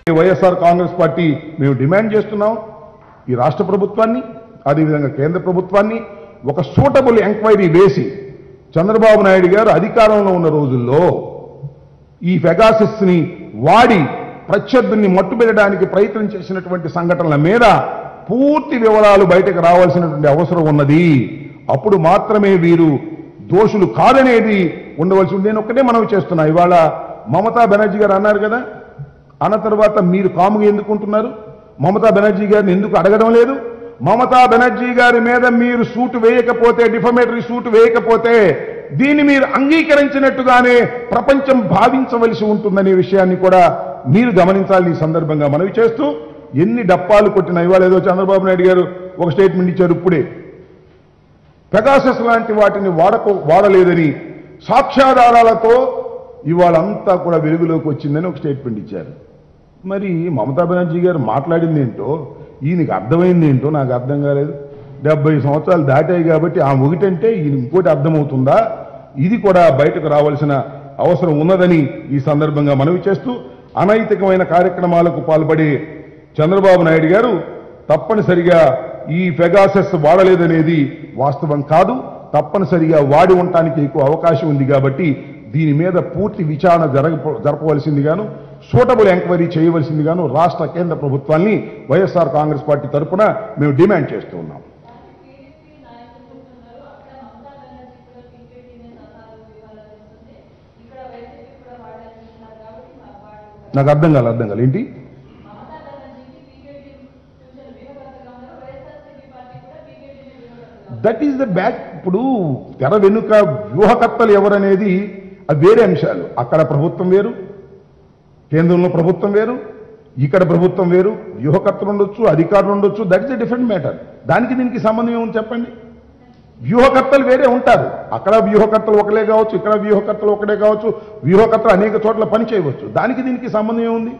వైఎస్ఆర్ కాంగ్రెస్ పార్టీ మేము డిమాండ్ చేస్తున్నాం ఈ రాష్ట్ర ప్రభుత్వాన్ని అదేవిధంగా కేంద్ర ప్రభుత్వాన్ని ఒక సూటబుల్ ఎంక్వైరీ వేసి చంద్రబాబు నాయుడు గారు అధికారంలో ఉన్న రోజుల్లో ఈ పెగాసస్ ని వాడి ప్రత్యర్థుల్ని మట్టుబెట్టడానికి ప్రయత్నం చేసినటువంటి సంఘటనల మీద పూర్తి వివరాలు బయటకు రావాల్సినటువంటి అవసరం ఉన్నది. అప్పుడు మాత్రమే వీరు దోషులు కాదనేది ఉండవలసి ఉంది. నేను ఒక్కటే మనవి చేస్తున్నా. ఇవాళ మమతా బెనర్జీ గారు అన్నారు కదా, అన్న తర్వాత మీరు కాముగా ఎందుకుంటున్నారు? మమతా బెనర్జీ గారిని ఎందుకు అడగడం లేదు? మమతా బెనర్జీ గారి మీద మీరు సూటు వేయకపోతే, డిఫమేటరీ సూటు వేయకపోతే దీన్ని మీరు అంగీకరించినట్టుగానే ప్రపంచం భావించవలసి ఉంటుందనే విషయాన్ని కూడా మీరు గమనించాలి. ఈ సందర్భంగా మనవి చేస్తూ, ఎన్ని డప్పాలు కొట్టినా ఇవాళ ఏదో చంద్రబాబు నాయుడు గారు ఒక స్టేట్మెంట్ ఇచ్చారు ఇప్పుడే, పెగాసస్ లాంటి వాటిని వాడలేదని సాక్ష్యాధారాలతో ఇవాళంతా కూడా వెలుగులోకి వచ్చిందని ఒక స్టేట్మెంట్ ఇచ్చారు. మరి మమతా బెనర్జీ గారు మాట్లాడింది ఏంటో, ఈయనకి అర్థమైంది ఏంటో నాకు అర్థం కాలేదు. 70 సంవత్సరాలు దాటాయి కాబట్టి ఆ ఒకటంటే ఈయన ఇంకోటి అర్థమవుతుందా? ఇది కూడా బయటకు రావాల్సిన అవసరం ఉన్నదని ఈ సందర్భంగా మనవి చేస్తూ, అనైతికమైన కార్యక్రమాలకు పాల్పడే చంద్రబాబు నాయుడు గారు తప్పనిసరిగా ఈ పెగాసస్ వాడలేదనేది వాస్తవం కాదు. తప్పనిసరిగా వాడి ఉండటానికి ఎక్కువ అవకాశం ఉంది కాబట్టి దీని మీద పూర్తి విచారణ జరపవలసిందిగాను, సూటబుల్ ఎంక్వైరీ చేయవలసిందిగాను రాష్ట్ర కేంద్ర ప్రభుత్వాన్ని వైఎస్ఆర్ కాంగ్రెస్ పార్టీ తరఫున మేము డిమాండ్ చేస్తూ ఉన్నాం. నాకు అర్థం కాలే ఏంటి? That is the back. ఇప్పుడు తెర వెనుక వ్యూహకర్తలు ఎవరనేది అది వేరే అంశాలు. అక్కడ ప్రభుత్వం వేరు, కేంద్రంలో ప్రభుత్వం వేరు, ఇక్కడ ప్రభుత్వం వేరు, వ్యూహకర్తలు ఉండొచ్చు, అధికారులు ఉండొచ్చు. That is the different matter. దానికి దీనికి సంబంధం ఏముంది చెప్పండి? వ్యూహకర్తలు వేరే ఉంటారు. అక్కడ వ్యూహకర్తలు ఒకటే కావచ్చు, ఇక్కడ వ్యూహకర్తలు ఒకటే కావచ్చు, వ్యూహకర్తలు అనేక చోట్ల పని చేయవచ్చు. దానికి దీనికి సంబంధం ఏముంది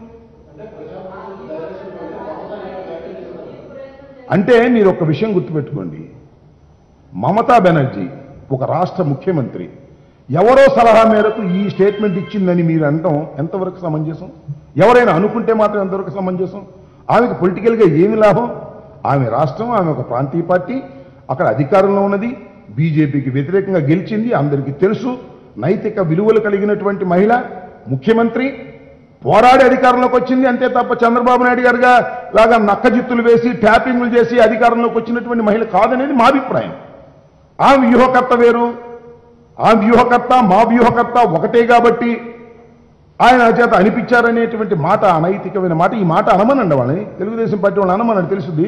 అంటే మీరు ఒక విషయం గుర్తుపెట్టుకోండి. మమతా బెనర్జీ ఒక రాష్ట్ర ముఖ్యమంత్రి, ఎవరో సలహా మేరకు ఈ స్టేట్మెంట్ ఇచ్చిందని మీరు అనటం ఎంతవరకు సమంజసం? ఎవరైనా అనుకుంటే మాత్రం ఎంతవరకు సమంజసం? ఆమెకు పొలిటికల్గా ఏమి లాభం? ఆమె రాష్ట్రం, ఆమె ఒక ప్రాంతీయ పార్టీ, అక్కడ అధికారంలో ఉన్నది, బీజేపీకి వ్యతిరేకంగా గెలిచింది, అందరికీ తెలుసు. నైతిక విలువలు కలిగినటువంటి మహిళ, ముఖ్యమంత్రి, పోరాడి అధికారంలోకి వచ్చింది. అంతే తప్ప చంద్రబాబు నాయుడు గారుగా లాగా నక్కజిత్తులు వేసి ట్యాపింగ్లు చేసి అధికారంలోకి వచ్చినటువంటి మహిళ కాదనేది మా అభిప్రాయం. ఆ వ్యూహకర్త వేరు, ఆ వ్యూహకర్త మా వ్యూహకర్త ఒకటే కాబట్టి ఆయన చేత అనిపించారనేటువంటి మాట అనైతికమైన మాట. ఈ మాట అనమనండి వాళ్ళని, తెలుగుదేశం పార్టీ వాళ్ళని అనమనండి, తెలుసుద్ది.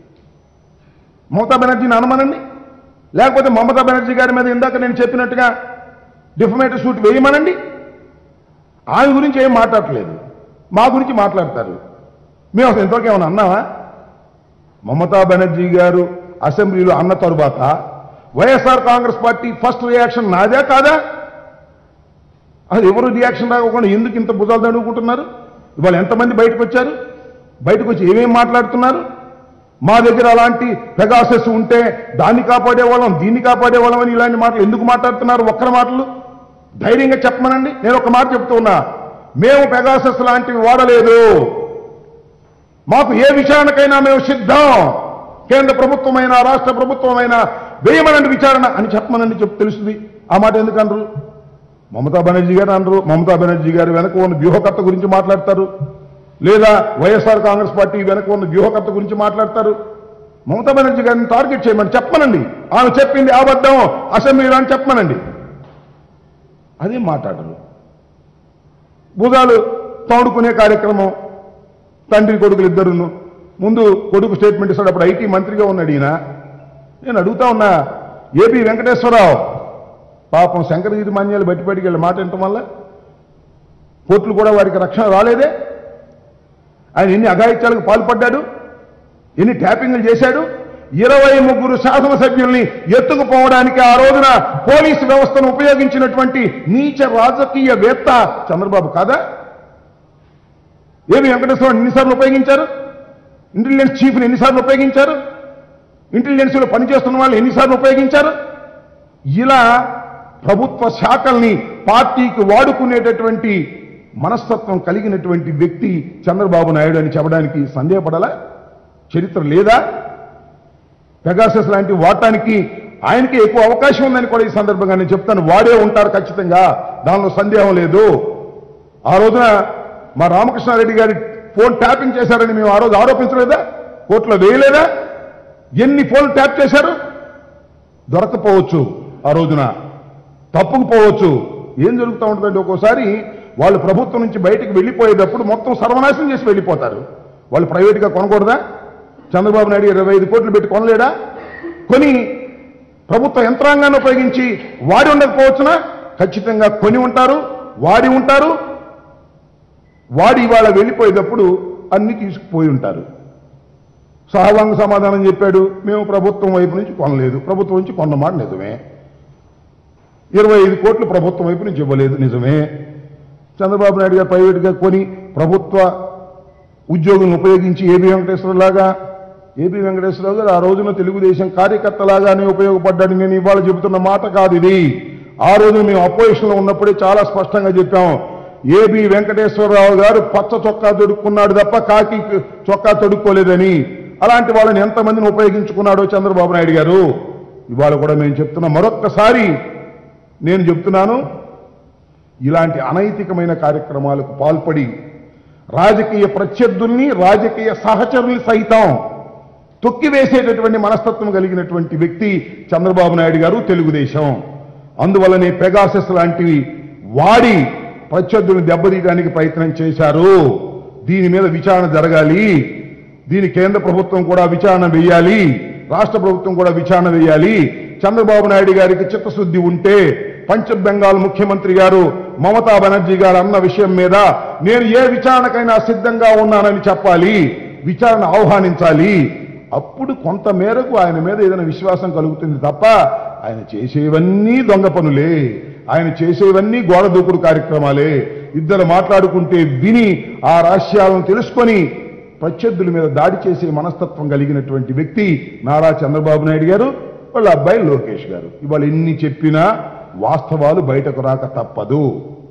మమతా బెనర్జీని అనమనండి, లేకపోతే మమతా బెనర్జీ గారి మీద ఇందాక నేను చెప్పినట్టుగా డిఫమేటరీ సూట్ వేయమనండి. ఆమె గురించి ఏం మాట్లాడట్లేదు, మా గురించి మాట్లాడతారు. మేము అసలు ఎంతవరకు ఏమైనా అన్నావా? మమతా బెనర్జీ గారు అసెంబ్లీలో అన్న తరువాత వైఎస్ఆర్ కాంగ్రెస్ పార్టీ ఫస్ట్ రియాక్షన్ నాదే కాదా? అది ఎవరు రియాక్షన్ రాకుండా ఎందుకు ఇంత భుజాలు తడుగుకుంటున్నారు? ఇవాళ ఎంతమంది బయటకు వచ్చారు? బయటకు వచ్చి ఏమేమి మాట్లాడుతున్నారు? మా దగ్గర అలాంటి పెగాసస్ ఉంటే దాన్ని కాపాడేవాళ్ళం, దీన్ని కాపాడేవాళ్ళం అని ఇలాంటి మాటలు ఎందుకు మాట్లాడుతున్నారు? ఒక్కరి మాటలు ధైర్యంగా చెప్పమనండి. నేను ఒక మాట చెప్తున్నా, మేము పెగాసస్ లాంటివి వాడలేదు. మాకు ఏ విచారణకైనా మేము సిద్ధం. కేంద్ర ప్రభుత్వమైనా రాష్ట్ర ప్రభుత్వమైనా వేయమనండి విచారణ అని చెప్పమనండి. తెలుస్తుంది. ఆ మాట ఎందుకు అనరు? మమతా బెనర్జీ గారు అనరు. మమతా బెనర్జీ గారు వెనక ఉన్న వ్యూహకర్త గురించి మాట్లాడతారు, లేదా వైఎస్ఆర్ కాంగ్రెస్ పార్టీ వెనక ఉన్న వ్యూహకర్త గురించి మాట్లాడతారు. మమతా బెనర్జీ గారిని టార్గెట్ చేయమని చెప్పమనండి. ఆమె చెప్పింది అబద్ధం అసెంబ్లీలో అని చెప్పమనండి. అదే మాట్లాడరు. భుజాలు తోడుకునే కార్యక్రమం. తండ్రి కొడుకులు ఇద్దరును. ముందు కొడుకు స్టేట్మెంట్ ఇస్తాడు, అప్పుడు ఐటీ మంత్రిగా ఉన్నాడు ఈయన. నేను అడుగుతా ఉన్నా, ఏపీ వెంకటేశ్వరరావు పాపం శంకరగిరి మాన్యాలు బయటపడికి వెళ్ళి మాట వినటం వల్ల కోర్టులు కూడా వారికి రక్షణ రాలేదే. ఆయన ఎన్ని అఘాయిత్యాలకు పాల్పడ్డాడు, ఎన్ని ట్యాపింగ్లు చేశాడు. 23 శాసనసభ్యుల్ని ఎత్తుకుపోవడానికి ఆ రోజున పోలీసు వ్యవస్థను ఉపయోగించినటువంటి నీచ రాజకీయవేత్త చంద్రబాబు కాదా? ఏమి వెంకటేశ్వరరావు ఎన్నిసార్లు ఉపయోగించారు? ఇంటెలిజెన్స్ చీఫ్ని ఎన్నిసార్లు ఉపయోగించారు? ఇంటెలిజెన్స్లో పనిచేస్తున్న వాళ్ళు ఎన్నిసార్లు ఉపయోగించారు? ఇలా ప్రభుత్వ శాఖల్ని పార్టీకి వాడుకునేటటువంటి మనస్తత్వం కలిగినటువంటి వ్యక్తి చంద్రబాబు నాయుడు అని చెప్పడానికి సందేహపడాలా? చరిత్ర లేదా? పెగాసస్ లాంటి వాడటానికి ఆయనకి ఎక్కువ అవకాశం ఉందని కూడా ఈ సందర్భంగా నేను చెప్తాను. వాడే ఉంటారు ఖచ్చితంగా, దానిలో సందేహం లేదు. ఆ రోజున మా రామకృష్ణారెడ్డి గారి ఫోన్ ట్యాపింగ్ చేశారని మేము ఆ రోజు ఆరోపించలేదా? కోర్టులో వేయలేదా? ఎన్ని ఫోన్లు ట్యాప్ చేశారు? దొరకపోవచ్చు, ఆ రోజున తప్పుకుపోవచ్చు. ఏం జరుగుతూ ఉంటుందంటే ఒక్కోసారి వాళ్ళు ప్రభుత్వం నుంచి బయటకు వెళ్ళిపోయేటప్పుడు మొత్తం సర్వనాశనం చేసి వెళ్ళిపోతారు. వాళ్ళు ప్రైవేట్గా కొనకూడదా? చంద్రబాబు నాయుడు 25 కోట్లు పెట్టి కొనలేడా? కొని ప్రభుత్వ యంత్రాంగాన్ని ఉపయోగించి వాడి ఉండకపోవచ్చునా? ఖచ్చితంగా కొని ఉంటారు, వాడి ఉంటారు. వాడి ఇవాళ వెళ్ళిపోయేటప్పుడు అన్ని తీసుకుపోయి ఉంటారు. సహవాంగ సమాధానం చెప్పాడు, మేము ప్రభుత్వం వైపు నుంచి కొనలేదు. ప్రభుత్వం నుంచి కొన్నమాట నిజమే. 25 కోట్లు ప్రభుత్వం వైపు నుంచి ఇవ్వలేదు నిజమే. చంద్రబాబు నాయుడు గారు ప్రైవేట్గా కొని ప్రభుత్వ ఉద్యోగులను ఉపయోగించి ఏబీ వెంకటేశ్వరరావు గారు ఆ రోజున తెలుగుదేశం కార్యకర్తలాగానే ఉపయోగపడ్డాడు. నేను ఇవాళ చెబుతున్న మాట కాదు ఇది. ఆ రోజు మేము అపోజిషన్లో ఉన్నప్పుడే చాలా స్పష్టంగా చెప్పాం. ఏబీ వెంకటేశ్వరరావు గారు పచ్చ చొక్కా తొడుక్కున్నాడు తప్ప కాకి చొక్కా తొడుక్కోలేదని. అలాంటి వాళ్ళని ఎంతమందిని ఉపయోగించుకున్నాడో చంద్రబాబు నాయుడు గారు. ఇవాళ కూడా మేము చెప్తున్నాం, మరొక్కసారి నేను చెప్తున్నాను, ఇలాంటి అనైతికమైన కార్యక్రమాలకు పాల్పడి రాజకీయ ప్రత్యర్థుల్ని, రాజకీయ సహచరుల్ని సైతం తొక్కివేసేటటువంటి మనస్తత్వం కలిగినటువంటి వ్యక్తి చంద్రబాబు నాయుడు గారు, తెలుగుదేశం. అందువల్లనే పెగాసస్ లాంటివి వాడి ప్రత్యర్థులను దెబ్బతీయడానికి ప్రయత్నం చేశారు. దీని మీద విచారణ జరగాలి. దీని కేంద్ర ప్రభుత్వం కూడా విచారణ వేయాలి, రాష్ట్ర ప్రభుత్వం కూడా విచారణ వేయాలి. చంద్రబాబు నాయుడు గారికి చిత్తశుద్ధి ఉంటే పంశ్చిమ బెంగాల్ ముఖ్యమంత్రి గారు మమతా బెనర్జీ గారు అన్న విషయం మీద నేను ఏ విచారణకైనా సిద్ధంగా ఉన్నానని చెప్పాలి, విచారణ ఆహ్వానించాలి. అప్పుడు కొంత మేరకు ఆయన మీద ఏదైనా విశ్వాసం కలుగుతుంది తప్ప ఆయన చేసేవన్నీ దొంగ పనులే, ఆయన చేసేవన్నీ గోడ దూకుడు కార్యక్రమాలే. ఇద్దరు మాట్లాడుకుంటే విని ఆ రహస్యాలను తెలుసుకొని ప్రత్యర్థుల మీద దాడి చేసే మనస్తత్వం కలిగినటువంటి వ్యక్తి నారా చంద్రబాబు నాయుడు గారు, వాళ్ళ అబ్బాయి లోకేష్ గారు. ఇవాళ ఎన్ని చెప్పినా వాస్తవాలు బయటకు రాక తప్పదు.